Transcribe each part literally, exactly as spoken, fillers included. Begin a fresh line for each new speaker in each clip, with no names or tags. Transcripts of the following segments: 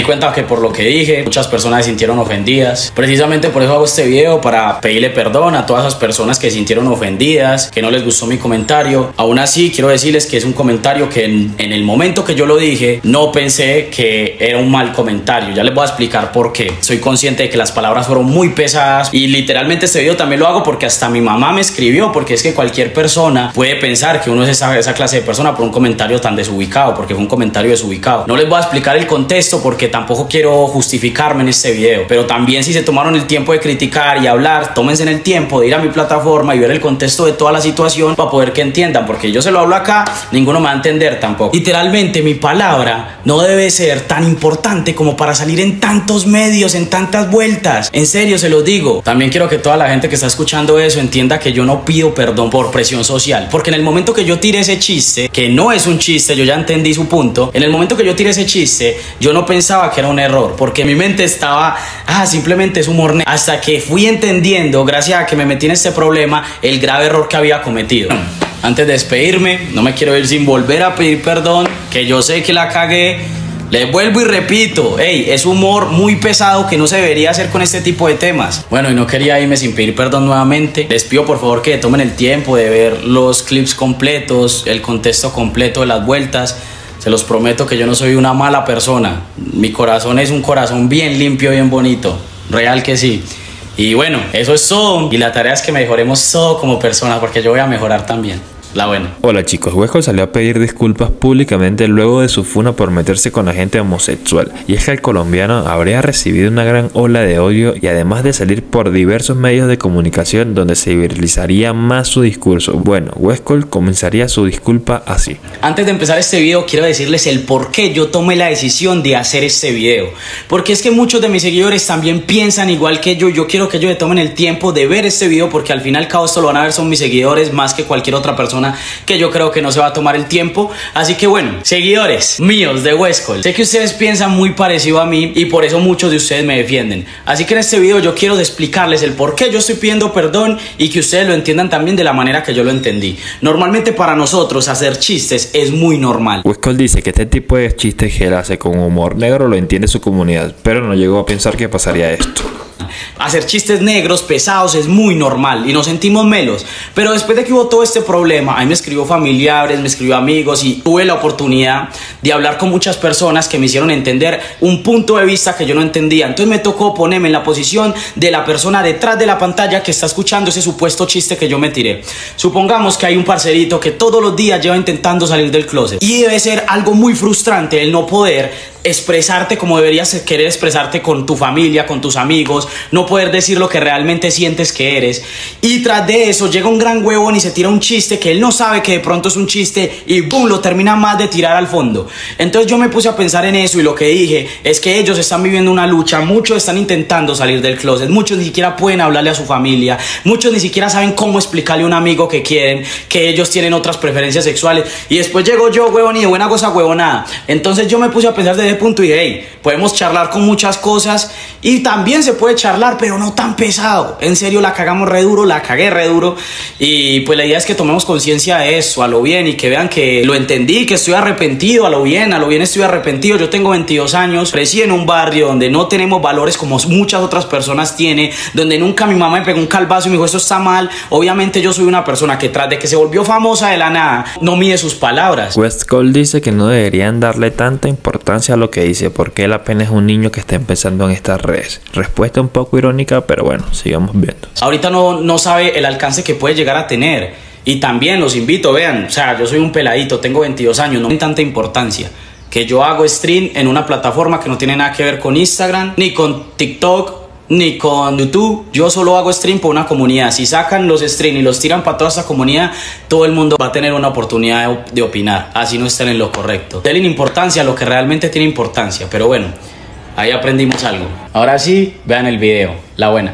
cuenta que por lo que dije, muchas personas se sintieron ofendidas. Precisamente por eso hago este video, para pedirle perdón a todas esas personas que se sintieron ofendidas, que no les gustó mi comentario. Aún así, quiero decirles que es un comentario que en, en el momento que yo lo dije, no pensé que era un mal comentario. Ya les voy a explicar por qué. Soy consciente de que las palabras fueron muy pesadas y literalmente este video también lo hago porque hasta mi mamá me escribió, porque es que cualquier persona puede pensar que uno es esa, esa clase de persona por un comentario tan desubicado, porque fue un comentario desubicado. No les voy a explicar el contexto porque tampoco quiero justificarme en este video, pero también si se tomaron el tiempo de criticar y hablar, tómense en el tiempo de ir a mi plataforma y ver el contexto de toda la situación para poder que entiendan, porque yo se lo hablo acá, ninguno me va a entender tampoco. Literalmente mi palabra no debe ser tan importante como para salir en tantos medios, en tantas vueltas. En serio se los digo. También quiero que toda la gente que está escuchando eso entienda que yo no pido perdón por presión social, porque en el momento que yo tiré ese chiste, que no es un chiste, yo ya entendí su punto, en el momento que yo tiré ese chiste, yo no pensaba que era un error, porque mi mente estaba, ah, simplemente es humor, hasta que fui entendiendo, gracias a que me metí en este problema, el grave error que había cometido. Antes de despedirme, no me quiero ir sin volver a pedir perdón, que yo sé que la cagué. Les vuelvo y repito, hey, es humor muy pesado que no se debería hacer con este tipo de temas. Bueno, y no quería irme sin pedir perdón nuevamente. Les pido por favor que tomen el tiempo de ver los clips completos, el contexto completo de las vueltas. Se los prometo que yo no soy una mala persona. Mi corazón es un corazón bien limpio, bien bonito. Real que sí. Y bueno, eso es todo. Y la tarea es que mejoremos todo como personas, porque yo voy a mejorar también. La buena.
Hola chicos, Westcol salió a pedir disculpas públicamente luego de su funa por meterse con la gente homosexual. Y es que el colombiano habría recibido una gran ola de odio y además de salir por diversos medios de comunicación donde se viralizaría más su discurso. Bueno, Westcol comenzaría su disculpa así.
Antes de empezar este video quiero decirles el por qué yo tomé la decisión de hacer este video. Porque es que muchos de mis seguidores también piensan igual que yo. Yo quiero que ellos tomen el tiempo de ver este video, porque al final cabo esto lo van a ver son mis seguidores más que cualquier otra persona que yo creo que no se va a tomar el tiempo. Así que bueno, seguidores míos de Westcol, sé que ustedes piensan muy parecido a mí y por eso muchos de ustedes me defienden. Así que en este video yo quiero explicarles el por qué yo estoy pidiendo perdón y que ustedes lo entiendan también de la manera que yo lo entendí. Normalmente para nosotros hacer chistes es muy normal.
Westcol dice que este tipo de chistes que él hace con humor negro lo entiende su comunidad, pero no llegó a pensar que pasaría esto.
Hacer chistes negros, pesados, es muy normal y nos sentimos melos. Pero después de que hubo todo este problema, ahí me escribió familiares, me escribió amigos y tuve la oportunidad de hablar con muchas personas que me hicieron entender un punto de vista que yo no entendía. Entonces me tocó ponerme en la posición de la persona detrás de la pantalla que está escuchando ese supuesto chiste que yo me tiré. Supongamos que hay un parcerito que todos los días lleva intentando salir del closet y debe ser algo muy frustrante el no poder expresarte como deberías querer expresarte con tu familia, con tus amigos, no poder decir lo que realmente sientes que eres. Y tras de eso llega un gran huevón y se tira un chiste que él no sabe que de pronto es un chiste y boom, lo termina más de tirar al fondo. Entonces yo me puse a pensar en eso y lo que dije es que ellos están viviendo una lucha, muchos están intentando salir del closet, muchos ni siquiera pueden hablarle a su familia, muchos ni siquiera saben cómo explicarle a un amigo que quieren, que ellos tienen otras preferencias sexuales. Y después llego yo, huevón, y de buena cosa huevonada. Entonces yo me puse a pensar desde punto y hey, podemos charlar con muchas cosas y también se puede charlar, pero no tan pesado. En serio, la cagamos re duro, la cagué re duro y pues la idea es que tomemos conciencia de eso, a lo bien, y que vean que lo entendí, que estoy arrepentido, a lo bien, a lo bien estoy arrepentido. Yo tengo veintidós años, crecí en un barrio donde no tenemos valores como muchas otras personas tienen, donde nunca mi mamá me pegó un calvazo y me dijo esto está mal. Obviamente yo soy una persona que tras de que se volvió famosa de la nada, no mide sus palabras.
Westcol dice que no deberían darle tanta importancia a lo que dice porque él apenas es un niño que está empezando en estas redes. Respuesta un poco irónica, pero bueno, sigamos viendo.
Ahorita no, no sabe el alcance que puede llegar a tener. Y también los invito, vean, o sea, yo soy un peladito, tengo veintidós años, no tiene tanta importancia que yo hago stream en una plataforma que no tiene nada que ver con Instagram, ni con TikTok, ni con YouTube. Yo solo hago stream por una comunidad. Si sacan los streams y los tiran para toda esta comunidad, todo el mundo va a tener una oportunidad de, de opinar, así no estén en lo correcto. Denle importancia a lo que realmente tiene importancia. Pero bueno, ahí aprendimos algo. Ahora sí, vean el video, la buena.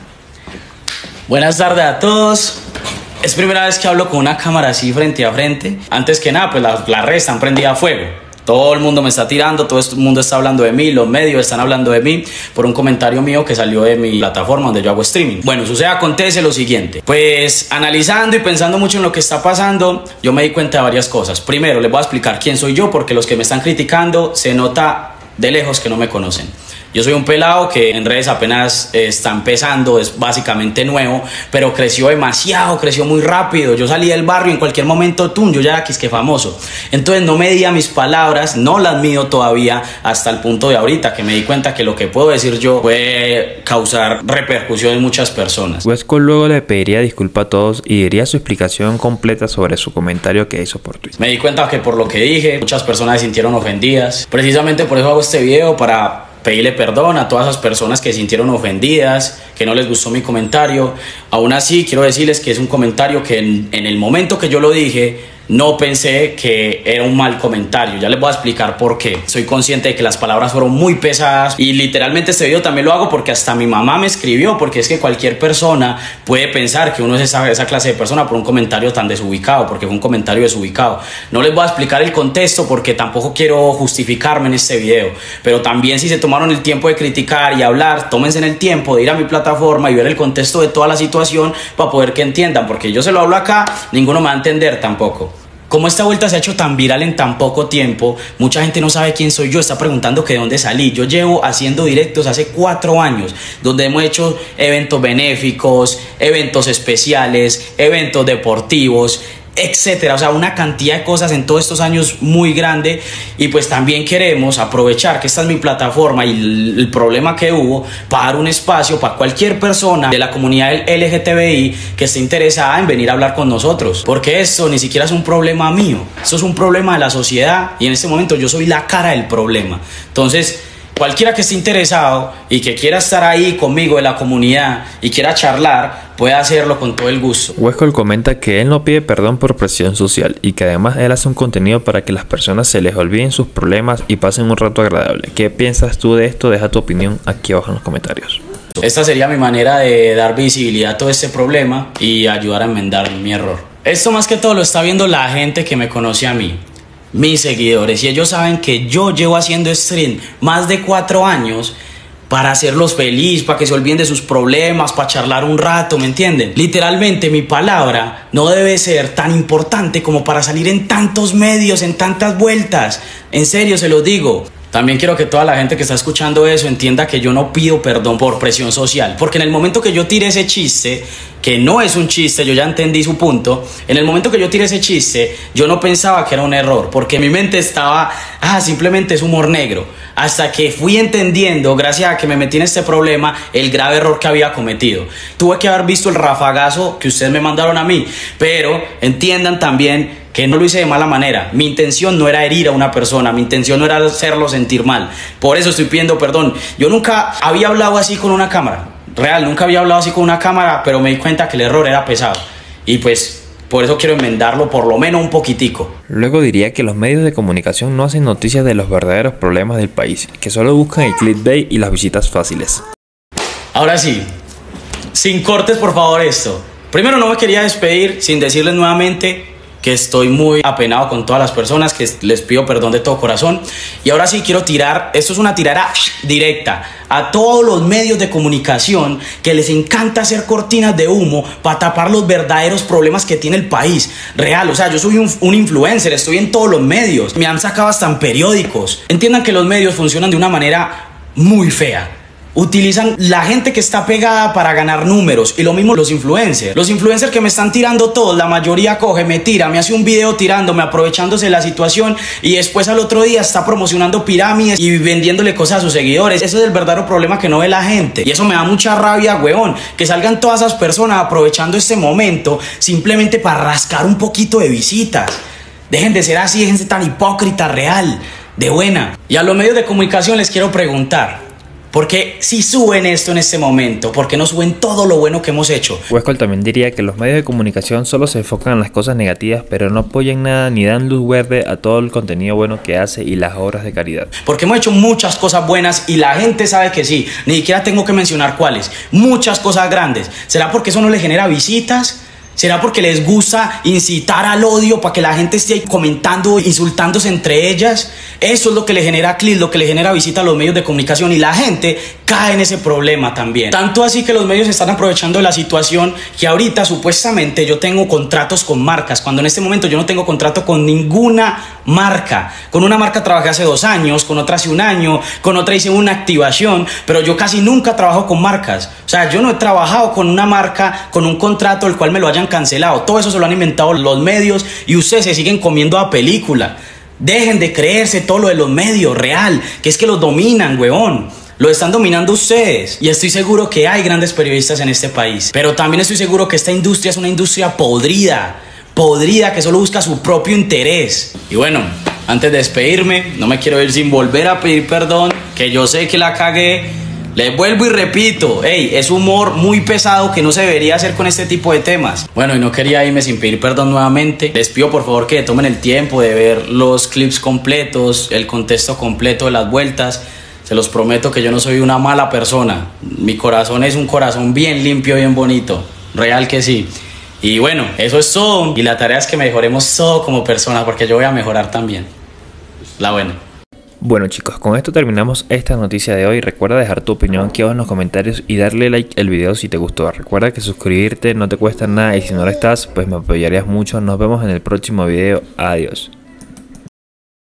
Buenas tardes a todos. Es primera vez que hablo con una cámara así frente a frente. Antes que nada, pues las la redes están prendidas a fuego. Todo el mundo me está tirando, todo el mundo está hablando de mí, los medios están hablando de mí por un comentario mío que salió de mi plataforma donde yo hago streaming. Bueno, sucede, acontece lo siguiente. Pues analizando y pensando mucho en lo que está pasando, yo me di cuenta de varias cosas. Primero, les voy a explicar quién soy yo, porque los que me están criticando se nota de lejos que no me conocen. Yo soy un pelado que en redes apenas eh, está empezando, es básicamente nuevo, pero creció demasiado, creció muy rápido. Yo salí del barrio, en cualquier momento, tum, yo ya era quisque famoso. Entonces no medía mis palabras, no las mido todavía hasta el punto de ahorita, que me di cuenta que lo que puedo decir yo puede causar repercusión en muchas personas.
Huesco luego le pediría disculpas a todos y diría su explicación completa sobre su comentario que hizo por Twitter.
Me di cuenta que por lo que dije, muchas personas se sintieron ofendidas. Precisamente por eso hago este video, para pedirle perdón a todas esas personas que se sintieron ofendidas, que no les gustó mi comentario. Aún así, quiero decirles que es un comentario que en, en el momento que yo lo dije, no pensé que era un mal comentario. Ya les voy a explicar por qué. Soy consciente de que las palabras fueron muy pesadas y literalmente este video también lo hago porque hasta mi mamá me escribió, porque es que cualquier persona puede pensar que uno es esa, esa clase de persona por un comentario tan desubicado, porque fue un comentario desubicado. No les voy a explicar el contexto porque tampoco quiero justificarme en este video, pero también si se tomaron el tiempo de criticar y hablar, tómense en el tiempo de ir a mi plataforma y ver el contexto de toda la situación para poder que entiendan, porque yo se lo hablo acá, ninguno me va a entender tampoco. Como esta vuelta se ha hecho tan viral en tan poco tiempo, mucha gente no sabe quién soy yo, está preguntando que de dónde salí. Yo llevo haciendo directos hace cuatro años, donde hemos hecho eventos benéficos, eventos especiales, eventos deportivos, etcétera. O sea, una cantidad de cosas en todos estos años muy grande. Y pues también queremos aprovechar que esta es mi plataforma y el, el problema que hubo, para dar un espacio para cualquier persona de la comunidad L G T B I que esté interesada en venir a hablar con nosotros, porque esto ni siquiera es un problema mío, esto es un problema de la sociedad y en este momento yo soy la cara del problema. Entonces, cualquiera que esté interesado y que quiera estar ahí conmigo de la comunidad y quiera charlar, puede hacerlo con todo el gusto.
Huesco comenta que él no pide perdón por presión social y que además él hace un contenido para que las personas se les olviden sus problemas y pasen un rato agradable. ¿Qué piensas tú de esto? Deja tu opinión aquí abajo en los comentarios.
Esta sería mi manera de dar visibilidad a todo este problema y ayudar a enmendar mi error. Esto más que todo lo está viendo la gente que me conoce a mí, mis seguidores, y ellos saben que yo llevo haciendo stream más de cuatro años para hacerlos feliz, para que se olviden de sus problemas, para charlar un rato, ¿me entienden? Literalmente mi palabra no debe ser tan importante como para salir en tantos medios, en tantas vueltas. En serio se los digo. También quiero que toda la gente que está escuchando eso entienda que yo no pido perdón por presión social, porque en el momento que yo tiré ese chiste, que no es un chiste, yo ya entendí su punto, en el momento que yo tiré ese chiste, yo no pensaba que era un error, porque mi mente estaba, ah, simplemente es humor negro, hasta que fui entendiendo, gracias a que me metí en este problema, el grave error que había cometido. Tuve que haber visto el rafagazo que ustedes me mandaron a mí, pero entiendan también que no lo hice de mala manera. Mi intención no era herir a una persona, mi intención no era hacerlo sentir mal. Por eso estoy pidiendo perdón. Yo nunca había hablado así con una cámara, real, nunca había hablado así con una cámara, pero me di cuenta que el error era pesado. Y pues por eso quiero enmendarlo por lo menos un poquitico.
Luego diría que los medios de comunicación no hacen noticias de los verdaderos problemas del país, que solo buscan el clickbait y las visitas fáciles.
Ahora sí, sin cortes por favor esto. Primero, no me quería despedir sin decirles nuevamente que estoy muy apenado con todas las personas, que les pido perdón de todo corazón. Y ahora sí quiero tirar, esto es una tirada directa a todos los medios de comunicación que les encanta hacer cortinas de humo para tapar los verdaderos problemas que tiene el país real. O sea, yo soy un, un influencer, estoy en todos los medios, me han sacado hasta en periódicos. Entiendan que los medios funcionan de una manera muy fea. Utilizan la gente que está pegada para ganar números, y lo mismo los influencers. Los influencers que me están tirando todos, la mayoría coge, me tira, me hace un video tirándome, aprovechándose de la situación, y después al otro día está promocionando pirámides y vendiéndole cosas a sus seguidores. Ese es el verdadero problema que no ve la gente, y eso me da mucha rabia, huevón, que salgan todas esas personas aprovechando este momento simplemente para rascar un poquito de visitas. Dejen de ser así, dejen de ser tan hipócrita, real, de buena. Y a los medios de comunicación les quiero preguntar, porque si suben esto en este momento, ¿por qué no suben todo lo bueno que hemos hecho?
Huesco también diría que los medios de comunicación solo se enfocan en las cosas negativas, pero no apoyan nada ni dan luz verde a todo el contenido bueno que hace y las obras de caridad.
Porque hemos hecho muchas cosas buenas y la gente sabe que sí, ni siquiera tengo que mencionar cuáles. Muchas cosas grandes. ¿Será porque eso no le genera visitas? ¿Será porque les gusta incitar al odio para que la gente esté ahí comentando, insultándose entre ellas? Eso es lo que le genera clic, lo que le genera visita a los medios de comunicación, y la gente cae en ese problema también. Tanto así que los medios están aprovechando de la situación, que ahorita supuestamente yo tengo contratos con marcas, cuando en este momento yo no tengo contrato con ninguna marca. Con una marca trabajé hace dos años, con otra hace un año, con otra hice una activación, pero yo casi nunca trabajo con marcas. O sea, yo no he trabajado con una marca, con un contrato el cual me lo hayan cancelado. Todo eso se lo han inventado los medios y ustedes se siguen comiendo a película. Dejen de creerse todo lo de los medios, real, que es que los dominan, huevón. Lo están dominando ustedes. Y estoy seguro que hay grandes periodistas en este país, pero también estoy seguro que esta industria es una industria podrida, podrida, que solo busca su propio interés. Y bueno, antes de despedirme, no me quiero ir sin volver a pedir perdón, que yo sé que la cagué. Les vuelvo y repito, hey, es humor muy pesado que no se debería hacer con este tipo de temas. Bueno, y no quería irme sin pedir perdón nuevamente. Les pido por favor que tomen el tiempo de ver los clips completos, el contexto completo de las vueltas. Se los prometo que yo no soy una mala persona. Mi corazón es un corazón bien limpio, bien bonito. Real que sí. Y bueno, eso es todo. Y la tarea es que mejoremos todo como personas, porque yo voy a mejorar también. La buena.
Bueno chicos, con esto terminamos esta noticia de hoy. Recuerda dejar tu opinión aquí abajo en los comentarios y darle like al video si te gustó. Recuerda que suscribirte no te cuesta nada y si no lo estás, pues me apoyarías mucho. Nos vemos en el próximo video. Adiós.